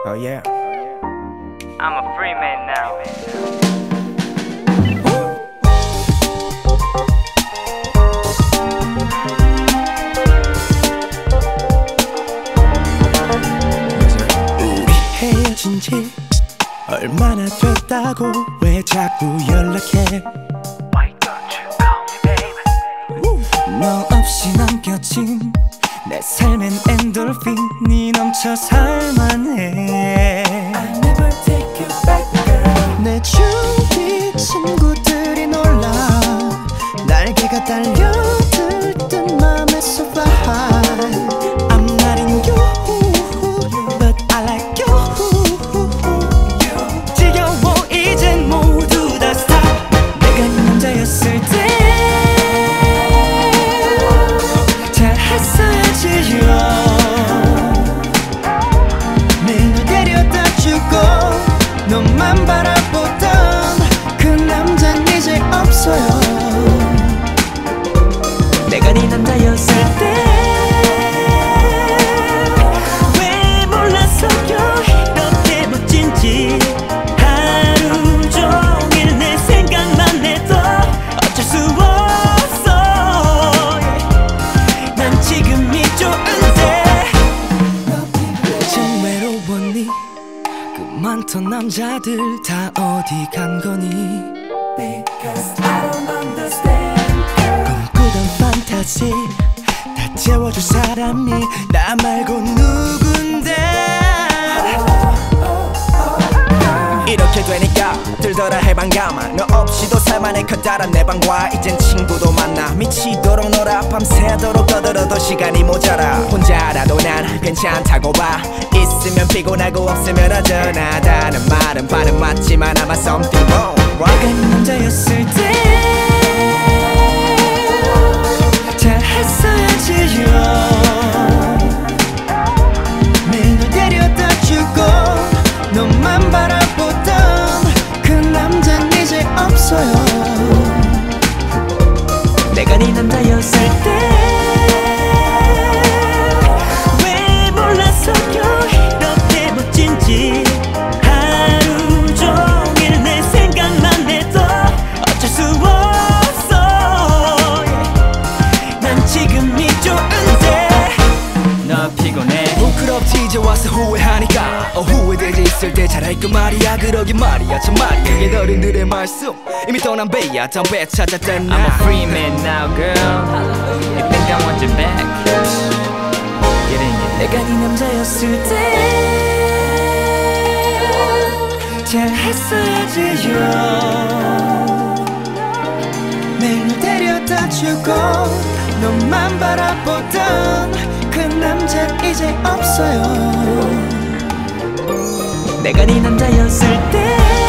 Oh yeah. I'm a free man now. 우리 헤어진 지 얼마나 됐다고 왜 자꾸 연락해? Why don't you call me baby? 너 없이 남겨진 내 삶엔 엔돌핀이 넘쳐 살만해. I never take you back, girl. 내 주위 친구들이 놀라. 날개가 달려들 듯 맘에 so fly. I'm not in you, but I like you. 지겨워 이젠 모두 다 stop. 내가 네 남자였을 때 매일 널 데려다 주고 너만 바라보던 그 남잔 이제 없어요. 내가 네 남자였을 때 왜 몰랐어요 이렇게 멋진지. 하루 종일 내 생각만 해도 어쩔 수 없어. 난 지금이 좋은데 좀 외로웠니? 그 많던 남자들 다 어디 간 거니? Because I don't understand, 꿈꾸던 판타지 다 채워줄 사람이 나 말고 누군데? 이렇게 되니까 들더라 해방감아. 너 없이도 살만해 커다란 내 방과 이젠 친구도 만나. 미치도록 놀아 밤새도록 떠들어도 시간이 모자라. 혼자라도 난 괜찮다고 봐. 있으면 피곤하고 없으면 허전하다는 말은 반은 맞지만 아마 something wrong. 내가 네 남자였을 때 잘했어야지요. 매일 널 데려다 주고 너만 바라보던 그 남잔 이제 없어요. 내가 네 남자였을 때 왜 몰랐어요 이렇게 멋진지. 하루 종일 내 생각만 해도 어쩔 수 없어. 난 지금이 좋은데 너 피곤해 부끄럽지 이제 와서 후회하니까. 후회되지 있을 때 잘할 거 말이야. 그러긴 말이야 참말이야. 그게 어른들의 말씀 이미 떠난 배야 담배 찾았던 나. I'm a free man now, girl. You think I want you back? Get in it. 내가 네 남자였을 때 잘했어야지요. 매일 널 데려다 주고 너만 바라보던 그 남자 이제 없어요. 내가 네 남자였을 때